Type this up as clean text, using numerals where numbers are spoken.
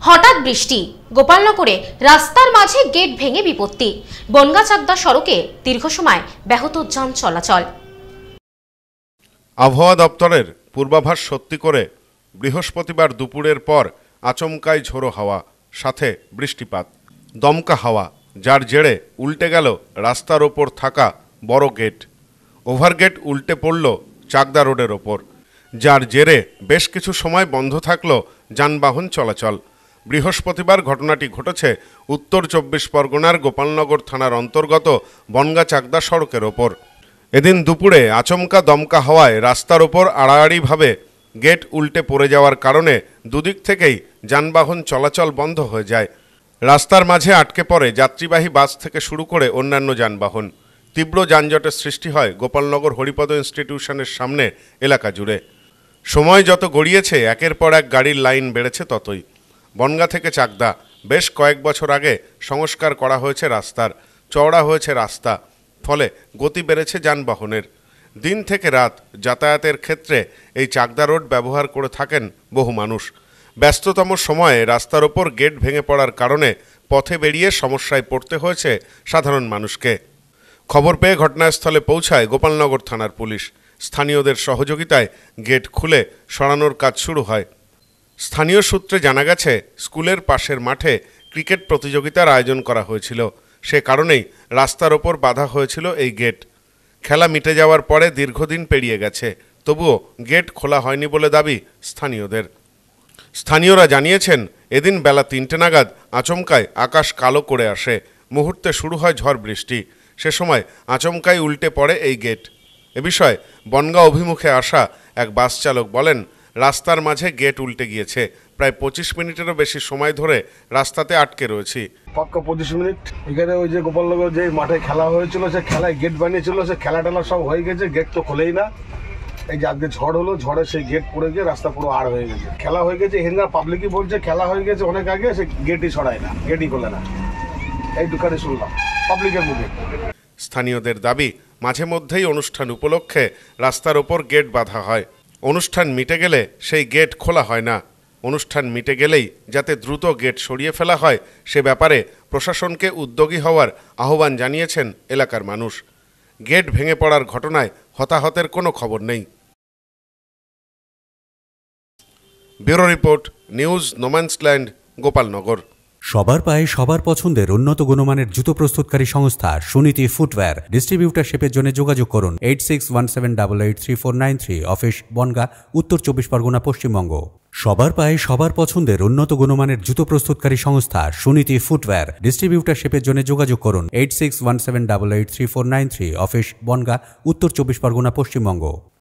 হঠাৎ বৃষ্টি, গোপালনগরে রাস্তার মাঝে গেট ভেঙে বিপত্তি। বনগাঁ-চাকদা সড়কে দীর্ঘ সময় ব্যাহত যান চলাচল। আবহাওয়া দপ্তরের পূর্বাভাস সত্যি করে বৃহস্পতিবার দুপুরের পর আচমকাই ঝোড়ো হাওয়া, সাথে বৃষ্টিপাত, দমকা হাওয়া, যার জেরে উল্টে গেল রাস্তার ওপর থাকা বড় গেট। ওভারগেট উল্টে পড়ল চাকদা রোডের ওপর, যার জেরে বেশ কিছু সময় বন্ধ থাকল যানবাহন চলাচল। বৃহস্পতিবার ঘটনাটি ঘটেছে উত্তর 24 পরগনার গোপালনগর থানার অন্তর্গত বনগাঁ-চাকদা সড়কের ওপর। এদিন দুপুরে আচমকা দমকা হওয়ায় রাস্তার ওপর আড়াআড়িভাবে গেট উল্টে পড়ে যাওয়ার কারণে দুদিক থেকেই যানবাহন চলাচল বন্ধ হয়ে যায়। রাস্তার মাঝে আটকে পড়ে যাত্রীবাহী বাস থেকে শুরু করে অন্যান্য যানবাহন। তীব্র যানজটের সৃষ্টি হয় গোপালনগর হরিপদ ইনস্টিটিউশনের সামনে এলাকা জুড়ে। সময় যত গড়িয়েছে একের পর এক গাড়ির লাইন বেড়েছে ততই। বনগাঁ থেকে চাকদা বেশ কয়েক বছর আগে সংস্কার করা হয়েছে রাস্তার, চওড়া হয়েছে রাস্তা, ফলে গতি বেড়েছে যানবাহনের। দিন থেকে রাত যাতায়াতের ক্ষেত্রে এই চাকদা রোড ব্যবহার করে থাকেন বহু মানুষ। ব্যস্ততম সময়ে রাস্তার ওপর গেট ভেঙে পড়ার কারণে পথে বেরিয়ে সমস্যায় পড়তে হয়েছে সাধারণ মানুষকে। খবর পেয়ে ঘটনাস্থলে পৌঁছায় গোপালনগর থানার পুলিশ। স্থানীয়দের সহযোগিতায় গেট খুলে সরানোর কাজ শুরু হয়। স্থানীয় সূত্রে জানা গেছে, স্কুলের পাশের মাঠে ক্রিকেট প্রতিযোগিতার আয়োজন করা হয়েছিল, সে কারণেই রাস্তার ওপর বাঁধা হয়েছিল এই গেট। খেলা মিটে যাওয়ার পরে দীর্ঘদিন পেরিয়ে গেছে, তবুও গেট খোলা হয়নি বলে দাবি স্থানীয়দের। স্থানীয়রা জানিয়েছেন, এদিন বেলা 3টে নাগাদ আচমকায় আকাশ কালো করে আসে, মুহূর্তে শুরু হয় ঝড় বৃষ্টি। সে সময় আচমকাই উল্টে পড়ে এই গেট। এ বিষয়ে বনগাঁ অভিমুখে আসা এক বাস চালক বলেন, রাস্তার মাঝে গেট উল্টে গিয়েছে। প্রায় 25 মিনিটেরও বেশি সময় ধরে রাস্তাতে আটকে রয়েছি। পাক্কা 25 মিনিট। এখানে ওই যে গোপালনগর যে মাঠে খেলা হয়েছিল, সে খেলায় গেট বানিয়েছিল, সে খেলা টেলা সব হয়ে গেছে, গেট তো খোলেই না। এই যে আজকে ঝড় হলো, ঝড়ে সেই গেট পড়ে গিয়ে রাস্তা পুরো আড় হয়ে গেছে। খেলা হয়ে গেছে, এখানকার পাবলিকই বলছে খেলা হয়ে গেছে অনেক আগে, সে গেটই ছড়ায় না, গেটই খোলে না। এই দোকানে শুনলাম পাবলিকের মুখে। স্থানীয়দের দাবি, মাঝে মধ্যেই অনুষ্ঠান উপলক্ষে রাস্তার ওপর গেট বাঁধা হয়। অনুষ্ঠান মিটে গেলে সেই গেট খোলা হয় না। অনুষ্ঠান মিটে গেলেই যাতে দ্রুত গেট সরিয়ে ফেলা হয়, সে ব্যাপারে প্রশাসনকে উদ্যোগী হওয়ার আহ্বান জানিয়েছেন এলাকার মানুষ। গেট ভেঙে পড়ার ঘটনায় হতাহতের কোনো খবর নেই। Bureau report, news no man's land, Gopalnagar. সবার পায়ে সবার পছন্দের উন্নত গুণমানের জুতো প্রস্তুতকারী সংস্থা সুনীতি ফুটওয়্যার। ডিস্ট্রিবিউটারশিপের জন্য যোগাযোগ করুন 8617883493, অফিস বনগাঁ, উত্তর 24 পরগনা, পশ্চিমবঙ্গ। সবার পায়ে সবার পছন্দের উন্নত গুণমানের জুতো প্রস্তুতকারী সংস্থা সুনীতি ফুটওয়্যার। ডিস্ট্রিবিউটারশিপের জন্য যোগাযোগ করুন 8617883493, অফিস বনগাঁ, উত্তর 24 পরগনা, পশ্চিমবঙ্গ।